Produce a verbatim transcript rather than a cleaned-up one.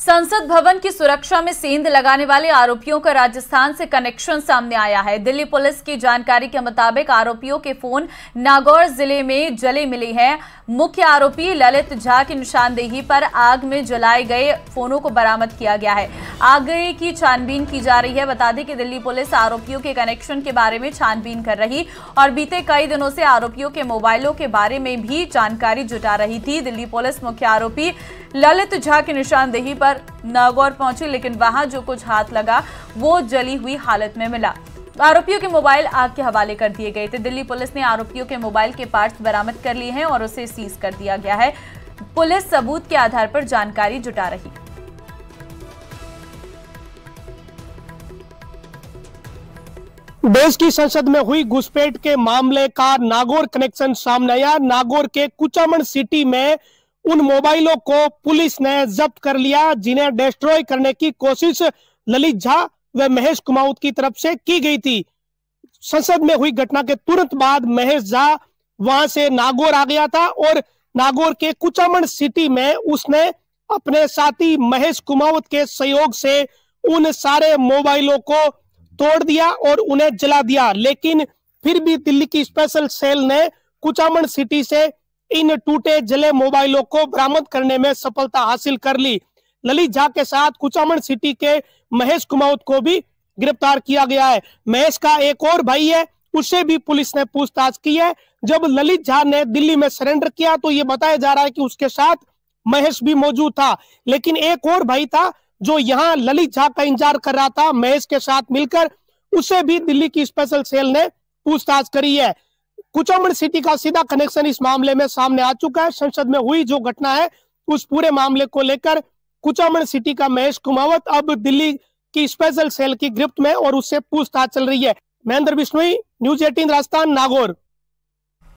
संसद भवन की सुरक्षा में सेंध लगाने वाले आरोपियों का राजस्थान से कनेक्शन सामने आया है। दिल्ली पुलिस की जानकारी के मुताबिक आरोपियों के फोन नागौर जिले में जले मिले हैं। मुख्य आरोपी ललित झा की निशानदेही पर आग में जलाए गए फोनों को बरामद किया गया है। आगे की छानबीन की जा रही है। बता दें कि दिल्ली पुलिस आरोपियों के कनेक्शन के बारे में छानबीन कर रही और बीते कई दिनों से आरोपियों के मोबाइलों के बारे में भी जानकारी जुटा रही थी। दिल्ली पुलिस मुख्य आरोपी ललित झा की निशानदेही पर नागौर पहुंची, लेकिन वहां जो कुछ हाथ लगा वो जली हुई हालत में मिला। आरोपियों के मोबाइल आग के हवाले कर दिए गए थे। दिल्ली पुलिस ने आरोपियों के मोबाइल के पार्ट्स बरामद कर लिए हैं और उसे सीज कर दिया गया है। पुलिस सबूत के आधार पर जानकारी जुटा रही। देश की संसद में हुई घुसपैठ के मामले का नागौर कनेक्शन सामने आया। नागौर के कुचामन सिटी में उन मोबाइलों को पुलिस ने जब्त कर लिया जिन्हें डिस्ट्रॉय करने की कोशिश ललित झा व महेश कुमाऊत की तरफ से की गई थी। संसद में हुई घटना के तुरंत बाद महेश झा वहां से नागौर आ गया था और नागौर के कुचामन सिटी में उसने अपने साथी महेश कुमाऊत के सहयोग से उन सारे मोबाइलों को तोड़ दिया और उन्हें जला दिया। लेकिन फिर भी दिल्ली की स्पेशल सेल ने कुचामन सिटी से इन टूटे जले मोबाइलों को बरामद करने में सफलता हासिल कर ली। ललित झा के साथ कुचामन सिटी के महेश कुमाऊत को भी गिरफ्तार किया गया है। महेश का एक और भाई है, उससे भी पुलिस ने पूछताछ की है। जब ललित झा ने दिल्ली में सरेंडर किया तो ये बताया जा रहा है कि उसके साथ महेश भी मौजूद था, लेकिन एक और भाई था जो यहाँ ललित झा का इंतजार कर रहा था महेश के साथ मिलकर, उसे भी दिल्ली की स्पेशल सेल ने पूछताछ करी है। कुचामन सिटी का सीधा कनेक्शन इस मामले में सामने आ चुका है। संसद में हुई जो घटना है उस पूरे मामले को लेकर कुचामन सिटी का महेश कुमावत अब दिल्ली की स्पेशल सेल की गिरफ्त में और उससे पूछताछ चल रही है। महेंद्र बिश्नोई, न्यूज़ अठारह राजस्थान, नागौर।